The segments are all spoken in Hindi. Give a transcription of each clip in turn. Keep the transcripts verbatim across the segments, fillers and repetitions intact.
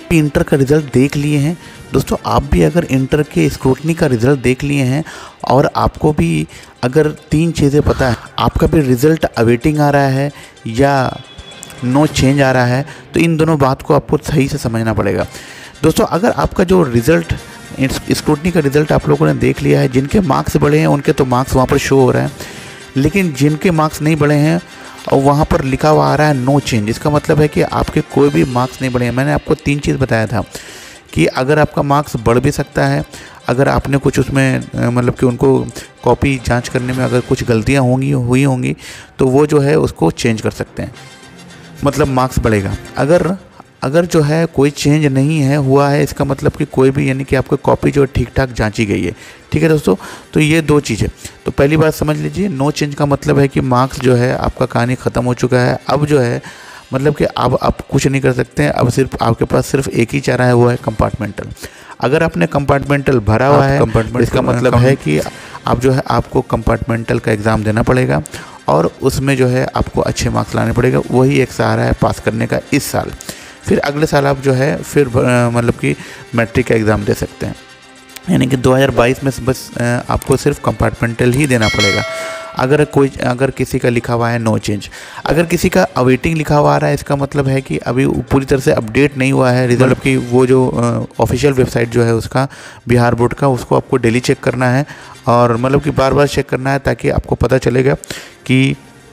इंटर का रिज़ल्ट देख लिए हैं दोस्तों, आप भी अगर इंटर के स्क्रूटनी का रिज़ल्ट देख लिए हैं और आपको भी अगर तीन चीज़ें पता है, आपका भी रिज़ल्ट अवेटिंग आ रहा है या नो चेंज आ रहा है, तो इन दोनों बात को आपको सही से समझना पड़ेगा दोस्तों। अगर आपका जो रिज़ल्ट स्क्रूटनी का रिज़ल्ट आप लोगों ने देख लिया है, जिनके मार्क्स बढ़े हैं उनके तो मार्क्स वहाँ पर शो हो रहे हैं, लेकिन जिनके मार्क्स नहीं बढ़े हैं और वहाँ पर लिखा हुआ आ रहा है नो चेंज, इसका मतलब है कि आपके कोई भी मार्क्स नहीं बढ़े हैं। मैंने आपको तीन चीज़ बताया था कि अगर आपका मार्क्स बढ़ भी सकता है, अगर आपने कुछ उसमें मतलब कि उनको कॉपी जांच करने में अगर कुछ गलतियां होंगी हुई होंगी तो वो जो है उसको चेंज कर सकते हैं, मतलब मार्क्स बढ़ेगा। अगर अगर जो है कोई चेंज नहीं है हुआ है, इसका मतलब कि कोई भी यानी कि आपकी कॉपी जो ठीक ठाक जांची गई है। ठीक है दोस्तों, तो ये दो चीज़ें, तो पहली बात समझ लीजिए, नो चेंज का मतलब है कि मार्क्स जो है आपका कहानी ख़त्म हो चुका है। अब जो है मतलब कि अब आप कुछ नहीं कर सकते हैं, अब सिर्फ आपके पास सिर्फ एक ही चारा है, वो है कंपार्टमेंटल। अगर आपने कंपार्टमेंटल भरा हुआ है, इसका मतलब है कि आप जो है आपको कंपार्टमेंटल का एग्ज़ाम देना पड़ेगा और उसमें जो है आपको अच्छे मार्क्स लाने पड़ेगा। वही एक सहारा है पास करने का इस साल। फिर अगले साल आप जो है फिर मतलब कि मैट्रिक का एग्ज़ाम दे सकते हैं, यानी कि दो हज़ार बाईस में बस आपको सिर्फ कंपार्टमेंटल ही देना पड़ेगा। अगर कोई अगर किसी का लिखा हुआ है नो चेंज, अगर किसी का अवेटिंग लिखा हुआ आ रहा है, इसका मतलब है कि अभी पूरी तरह से अपडेट नहीं हुआ है रिजल्ट की। वो जो ऑफिशियल वेबसाइट जो है उसका बिहार बोर्ड का, उसको आपको डेली चेक करना है और मतलब कि बार बार चेक करना है, ताकि आपको पता चलेगा कि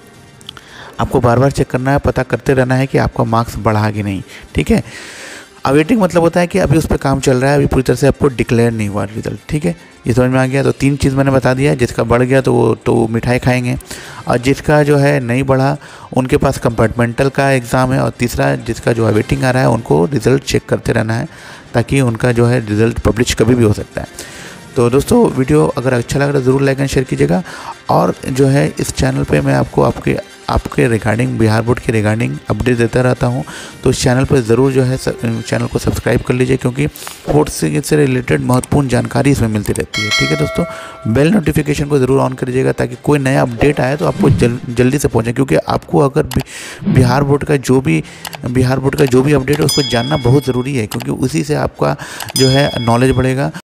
आपको बार बार चेक करना है, पता करते रहना है कि आपका मार्क्स बढ़ा कि नहीं। ठीक है, अवेटिंग मतलब होता है कि अभी उस पर काम चल रहा है, अभी पूरी तरह से आपको डिक्लेयर नहीं हुआ रिजल्ट। ठीक है, ये समझ में आ गया। तो तीन चीज़ मैंने बता दिया, जिसका बढ़ गया तो वो तो मिठाई खाएंगे, और जिसका जो है नहीं बढ़ा उनके पास कंपार्टमेंटल का एग्ज़ाम है, और तीसरा जिसका जो अवेटिंग आ रहा है उनको रिज़ल्ट चेक करते रहना है, ताकि उनका जो है रिज़ल्ट पब्लिश कभी भी हो सकता है। तो दोस्तों वीडियो अगर अच्छा लग रहा है ज़रूर लाइक एंड शेयर कीजिएगा, और जो है इस चैनल पे मैं आपको आपके आपके रिगार्डिंग बिहार बोर्ड के रिगार्डिंग अपडेट देता रहता हूं, तो इस चैनल पर ज़रूर जो है चैनल को सब्सक्राइब कर लीजिए, क्योंकि बोर्ड से से रिलेटेड महत्वपूर्ण जानकारी इसमें मिलती रहती है। ठीक है दोस्तों, बेल नोटिफिकेशन को ज़रूर ऑन कर दीजिएगा, ताकि कोई नया अपडेट आए तो आपको जल, जल्दी से पहुँचे, क्योंकि आपको अगर बिहार बोर्ड का जो भी बिहार बोर्ड का जो भी अपडेट है उसको जानना बहुत ज़रूरी है, क्योंकि उसी से आपका जो है नॉलेज बढ़ेगा।